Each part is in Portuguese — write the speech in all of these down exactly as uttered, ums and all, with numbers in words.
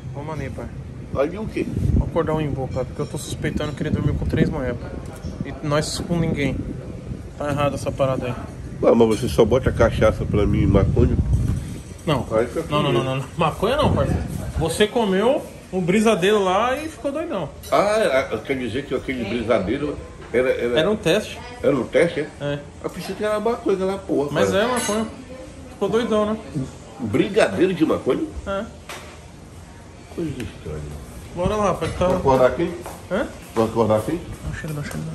Ô, Manê, pai. Aí o quê? Vou acordar o Imbu, pai, porque eu tô suspeitando que ele dormiu com três mulheres, pai. E nós com ninguém. Tá errado essa parada aí. Ah, mas você só bota cachaça pra mim e maconha? Não. Aí fica Não, não, não, não, não. Maconha não, parceiro. Você comeu um brisadeiro lá e ficou doidão. Ah, quer dizer que aquele brisadeiro era... Era, Era um teste. era um teste, é? É. Eu pensei que era maconha lá, porra. Mas cara. é maconha. Ficou doidão, né? Brigadeiro de maconha? É. Coisa estranha. Bora lá, pai. Tá... Vai acordar quem? Hã? Vai acordar quem? Dá um cheiro, dá um cheiro.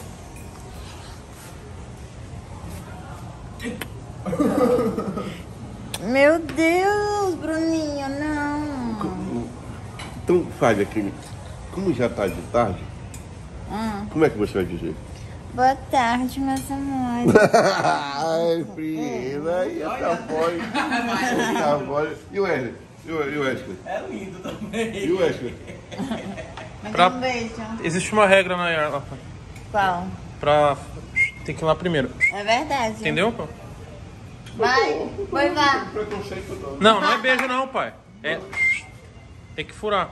Meu Deus, Bruninho, não. Então faz aquele... Como já tá de tarde, Hum. como é que você vai dizer? Boa tarde, meus amores. Ai, prima, aí essa voz. Essa voz. E o Wesley? E o e o Wesley? É lindo também. E o Wesley? Me Pra- dá um beijo. Existe uma regra na Yara, pai. Qual? Pra... Tem que ir lá primeiro. É verdade. Entendeu, pai? Vai, vai, vai. Preconceito não. Não, não é beijo não, pai. É... Tem que furar.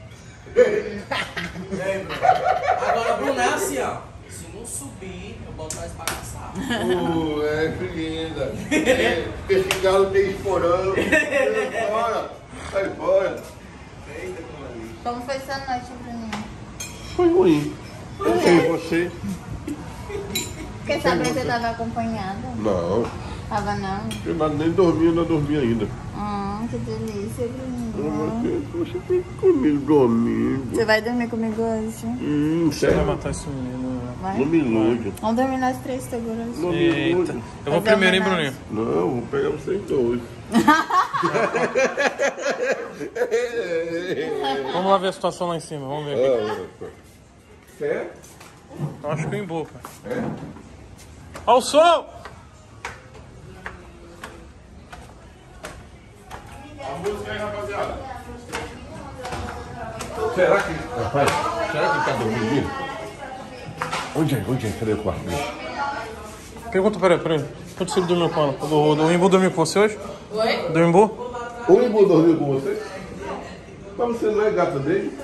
Agora, Bruno, é assim, ó. Se não subir, eu boto mais pra caçar. Uh, é, que linda. É, esse galo tem esporão. Sai fora. Sai fora. Como foi sua noite, Bruninho? Foi ruim. Eu sei você. Porque sabe que você tava acompanhada? Não. Tava não? Eu nem dormi, não dormi ainda. Hum, que delícia, Bruninho. Você, você tem que comigo dormir. Você vai dormir comigo hoje? Hum, Você vai sério. matar esse menino. né? Vai? Não me ilude. Vamos dormir nós três seguros. Não me Eita. ilude. Eu vou Fazer primeiro, hein, homenagem. Bruninho? Não, vou pegar vocês dois. Vamos lá ver a situação lá em cima, vamos ver. Quer? Eu acho que eu emboco. Ó o som! A música aí, rapaziada. Será que... Rapaz, será que ele tá dormindo? Onde é? Onde é? Cadê o quarto dele? Pergunta pra ele, pra ele. Quanto se ele dormiu com ela? O, o Imbu dormiu com você hoje? Oi? Do Imbu? O Imbu dormiu com você? Mas você não é gata dele?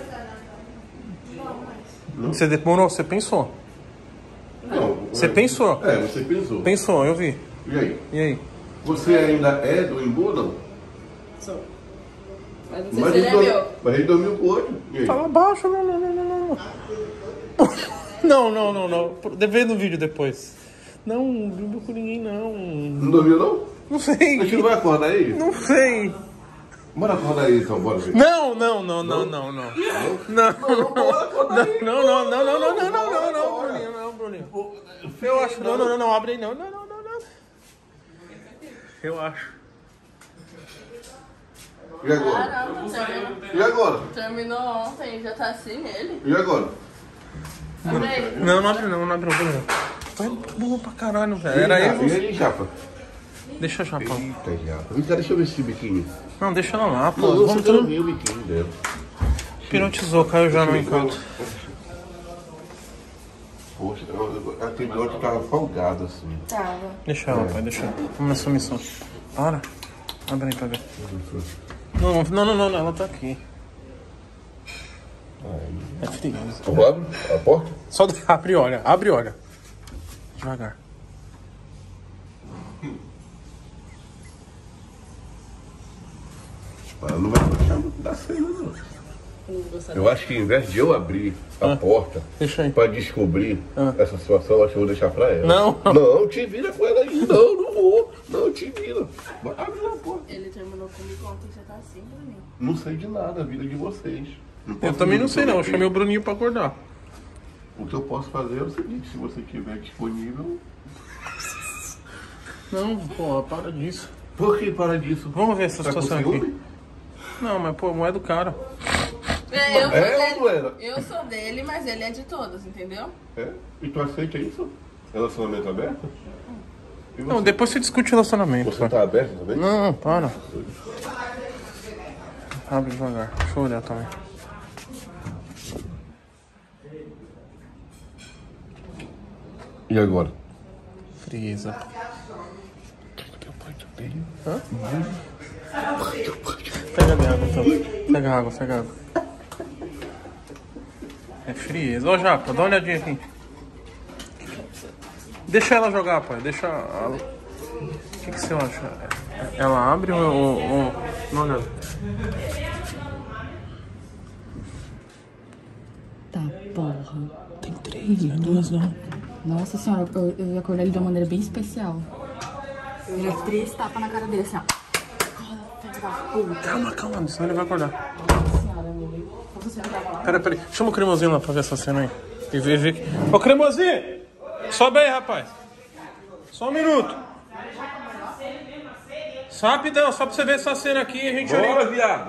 Você demorou, você pensou. Não. Você pensou. É, você pensou. Pensou, eu vi. E aí? E aí? Você ainda é do Imbu ou não? Sou. Mas não sei Mas se ele é dor- meu. Mas ele dormiu com o outro? E aí? Fala baixo, não, não, não, não, não. Não, não, não, não. Vê no vídeo depois. Não, não dormiu com ninguém, não. Não dormiu não? Não sei. A gente não vai acordar ele? Não sei. Bora acordar ele então, bora ver. Não, não, não, não, não, não. Não, não, bora acordar ele. não, não, não, não, não, não, não, não, não, Bruninho, não, Bruninho. Eu acho, não, não, não, não, abre aí, não, não, não, não, não. Eu acho. E agora? Caramba, terminou, E agora? terminou ontem, já tá assim ele. E agora? Abre aí. Não, não abre não, não abre não, Bruninho. Vai burro pra caralho, velho. Era e eu e aí, você. E aí, Japa? Deixa já, pô. Eita, Japa. Vem cá, deixa eu ver esse biquíni. Não, deixa ela lá, pô. Não, você Vamos não tudo. viu o biquíni dela. Pirotizou, caiu já no encanto. Poxa, aquele outro tava folgado assim. Tava. Deixa ela, pai, deixa ela. Vamos nessa missão. Para. Abre aí pra ver. Não, não, não, não, não, ela tá aqui. É frio. Eu abro a porta? Só abre e olha, abre e olha. Devagar. Ela não vai deixar dar cena, não. Eu acho que ao invés de eu abrir a Ah, porta deixa aí. pra descobrir Ah. essa situação, eu acho que eu vou deixar pra ela. Não. Não, te vira com ela aí. Não, não vou. Não, te vira. Abre a porta. Ele terminou comigo ontem, você tá assim pra mim. Não sei de nada, a vida de vocês. Não Eu posso também não me sei não, eu comprometer. chamei o Bruninho pra acordar. O que eu posso fazer é o seguinte, se você estiver disponível... Não, pô, para disso. Por que para disso? Vamos ver essa Tá com situação ciúme? aqui. Não, mas pô, não é do cara. É, eu sou É ou dele. não era? Eu sou dele, mas ele é de todos, entendeu? É? E tu aceita isso? Relacionamento aberto? E você? Não, depois você discute relacionamento. Você pai. tá aberto também? Não, para. Abre devagar. Deixa eu olhar também. E agora? Frieza. Hã? Pega a água, então. Pega a água, pega a água. É frieza. Ô, Japa, dá uma olhadinha aqui. Deixa ela jogar, pai. Deixa ela... O que, que você acha? Ela abre ou... ou, ou... Não, olha. Tá, porra. Tem três, né? Duas não. Nossa senhora, eu, eu ia acordar ele de uma maneira bem especial. Ele é três tapas na cara dele, assim, ó. Calma, calma, senão ele vai acordar. Nossa senhora, amigo. Pera, pera aí. Chama o cremosinho lá pra ver essa cena aí. E ver, ver. Ô, cremosinho! Sobe aí, rapaz. Só um minuto. Só rapidão, só pra você ver essa cena aqui e a gente... Bora, viado.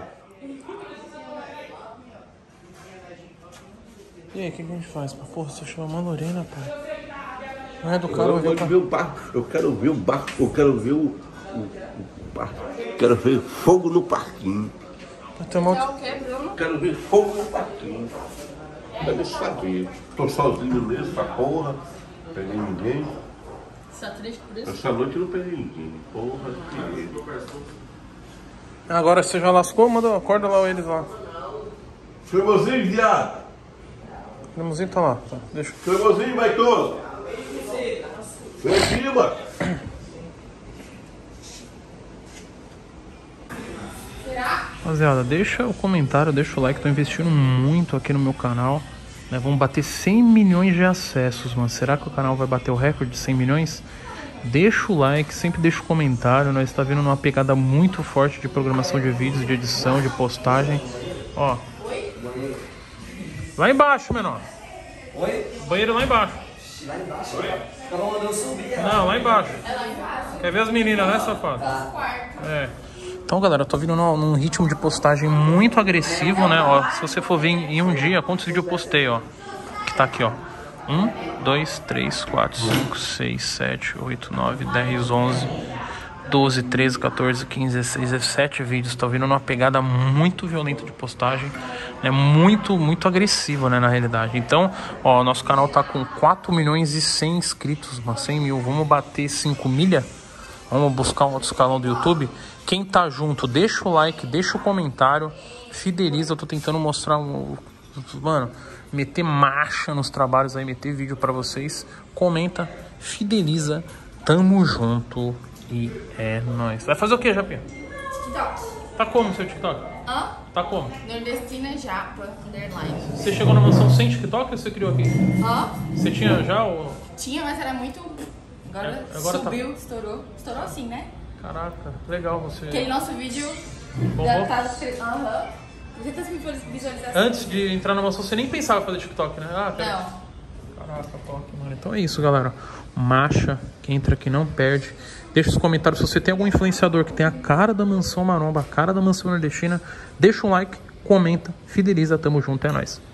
E aí, o que, que a gente faz? Porra, você chama a Lorena, pai. Não é do cara, Eu eu quero pra... ver o barco, eu quero ver o barco, eu quero ver o, o, o barco. Quero ver fogo no parquinho. Tem uma... É o que, Bruno? Quero ver fogo no parquinho. Deve saber. Tô sozinho mesmo, essa porra. Não peguei ninguém. Você tá triste por isso? Essa noite eu não peguei ninguém. Porra, que... Agora você já lascou? Manda, acorda lá eles lá. Cremosinho, viado. O cremosinho tá lá. Tá, deixa. Cremosinho, baitoso. Vem aqui, mano. Rapaziada, deixa o comentário, deixa o like. Tô investindo muito aqui no meu canal, né? Vamos bater cem milhões de acessos, mano. Será que o canal vai bater o recorde de cem milhões? Deixa o like, sempre deixa o comentário. Nós está vindo numa pegada muito forte de programação de vídeos, de edição, de postagem. Ó. Lá embaixo, menor. Oi? Banheiro lá embaixo. Lá embaixo? Tava mandando subir. Não, lá embaixo. Quer ver as meninas, né, safado? É. Então, galera, eu tô vindo num, num ritmo de postagem muito agressivo, né? Ó, se você for ver em, em um dia, quantos vídeos eu postei, ó. Que tá aqui, ó. um, dois, três, quatro, cinco, seis, sete, oito, nove, dez, onze, doze, treze, quatorze, quinze, dezesseis, dezessete vídeos. Tô vindo numa pegada muito violenta de postagem, né? Muito, muito agressiva, né, na realidade. Então, ó, nosso canal tá com quatro milhões e cem inscritos, mano, cem mil. Vamos bater cinco milha? Vamos buscar um outro escalão do YouTube. Quem tá junto, deixa o like, deixa o comentário, fideliza. Eu tô tentando mostrar um... Mano, meter marcha nos trabalhos aí, meter vídeo pra vocês. Comenta, fideliza, tamo junto e é nóis. Vai fazer o que, Japinha? TikTok. Tá como o seu TikTok? Hã? Tá como? Nordestina Japa, underline. Você chegou na mansão sem TikTok ou você criou aqui? Hã? Você tinha já o... Tinha, mas era muito... Agora, É, agora tá- subiu, estourou. Estourou assim, né? Caraca, legal você... Aquele nosso vídeo Bombou? já tá... Aham. duzentas mil visualizações. Antes de entrar na mansão, você nem pensava em fazer TikTok, né? Ah, quero... Não. Caraca, top, mano. Então é isso, galera. Marcha, quem entra aqui não perde. Deixa os comentários se você tem algum influenciador que tem a cara da Mansão Maromba, a cara da Mansão Nordestina. Deixa um like, comenta, fideliza, tamo junto, é nóis.